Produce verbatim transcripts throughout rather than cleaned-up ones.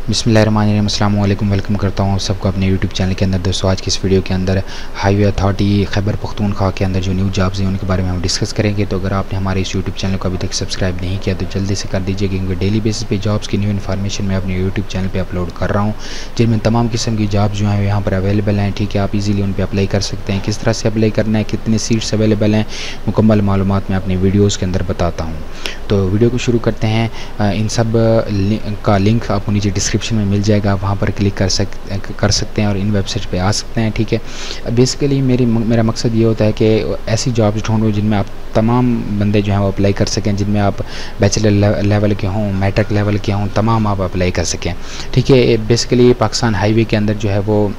बिस्मिल्लाहिर्रहमानिर्रहीम, अस्सलाम वालेकुम। वेलकम करता हूँ सबको अपने यूट्यूब चैनल के अंदर। दोस्तों, आज की इस वीडियो के अंदर हाईवे अथॉरिटी खैबर पख्तूनख्वा के अंदर जो न्यू जॉब्स हैं उनके बारे में हम डिस्कस करेंगे। तो अगर आपने हमारे इस यूट्यूब चैनल को अभी तक सब्सक्राइब नहीं किया तो जल्दी से कर दीजिए, क्योंकि डेली बेसिस पे जॉब्स की न्यू इन्फॉर्मेशन मैं अपने यूट्यूब चैनल पर अपलोड कर रहा हूँ, जिनमें तमाम किस्म की जॉब्स जो हैं यहाँ पर अवेलेबल हैं। ठीक है, आप इजीली उन पर अप्लाई कर सकते हैं। किस तरह से अप्लाई करना है, कितने सीट्स अवेलेबल हैं, मुकम्मल मालूमात मैं अपने वीडियोज़ के अंदर बताता हूँ। तो वीडियो को शुरू करते हैं। इन सब का लिंक आपको नीचे डिस्क्रिप्शन में मिल जाएगा, वहाँ पर क्लिक कर सक कर सकते हैं और इन वेबसाइट पे आ सकते हैं। ठीक है, बेसिकली मेरी मेरा मकसद ये होता है कि ऐसी जॉब्स ढूंढूं जिनमें आप तमाम बंदे जो हैं वो अप्लाई कर सकें, जिनमें आप बैचलर लेवल के हों, मैट्रिक लेवल के हों, तमाम आप अप्लाई कर सकें। ठीक है, बेसिकली पाकिस्तान हाईवे के अंदर जो है वो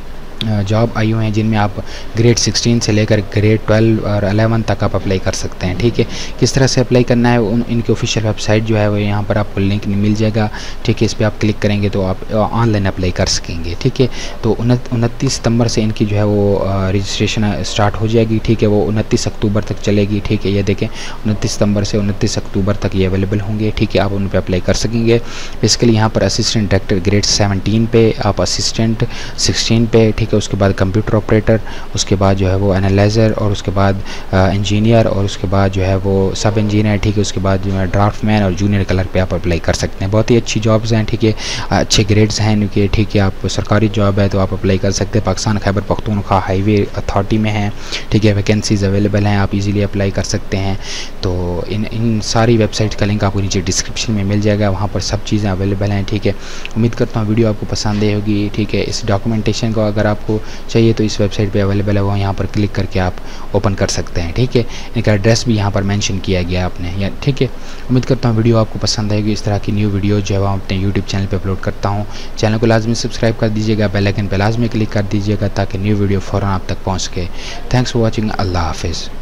जॉब आई हुई हैं जिनमें आप ग्रेड सिक्सटीन से लेकर ग्रेड ट्वेल्व और अलेवन तक आप अप्लाई कर सकते हैं। ठीक है, किस तरह से अप्लाई करना है, उन इनकी ऑफिशियल वेबसाइट जो है वो यहाँ पर आपको लिंक मिल जाएगा। ठीक है, इस पर आप क्लिक करेंगे तो आप ऑनलाइन अप्लाई कर सकेंगे। ठीक है, तो उनतीस सितंबर से इनकी जो है वो रजिस्ट्रेशन स्टार्ट हो जाएगी। ठीक है, वो उनतीस अक्टूबर तक चलेगी। ठीक है, ये देखें उनतीस सितंबर से उनतीस अक्टूबर तक ये अवेलेबल होंगे। ठीक है, आप उन पर अप्लाई कर सकेंगे। बेसिकली यहाँ पर असिस्टेंट डायरेक्टर ग्रेड सेवनटीन पे, आप असिस्टेंट सिक्सटीन पे, ठीक है, उसके बाद कंप्यूटर ऑपरेटर, उसके बाद जो है वो एनालाइज़र, और उसके बाद इंजीनियर, और उसके बाद जो है वो सब इंजीनियर। ठीक है, उसके बाद जो है ड्राफ्टमैन और जूनियर क्लर्क पे आप अप्लाई कर सकते हैं। बहुत ही अच्छी जॉब्स हैं। ठीक है, अच्छे ग्रेड्स हैं इनके। ठीक है, आप सरकारी जॉब है तो आप अप्लाई कर सकते हैं। पाकिस्तान खैबर पख्तूनख्वा हाईवे अथॉरिटी में है। ठीक है, वैकेंसीज अवेलेबल हैं, आप इजीली अप्लाई कर सकते हैं। तो इन इन सारी वेबसाइट का लिंक आपको नीचे डिस्क्रिप्शन में मिल जाएगा, वहाँ पर सब चीज़ें अवेलेबल हैं। ठीक है, उम्मीद करता हूँ वीडियो आपको पसंद आई होगी। ठीक है, इस डॉक्यूमेंटेशन को अगर आपको चाहिए तो इस वेबसाइट पे अवेलेबल है, वो यहाँ पर क्लिक करके आप ओपन कर सकते हैं। ठीक है, इनका एड्रेस भी यहाँ पर मेंशन किया गया आपने या। ठीक है, उम्मीद करता हूँ वीडियो आपको पसंद आएगी। इस तरह की न्यू वीडियो जो है वो अपने यूट्यूब चैनल पे अपलोड करता हूँ। चैनल को लाजमी सब्सक्राइब कर दीजिएगा, बेल आइकन पर लाजमी क्लिक कर दीजिएगा ताकि न्यू वीडियो फ़ौरन आप तक पहुँच सके। Thanks for watching. अल्लाह हाफिज़।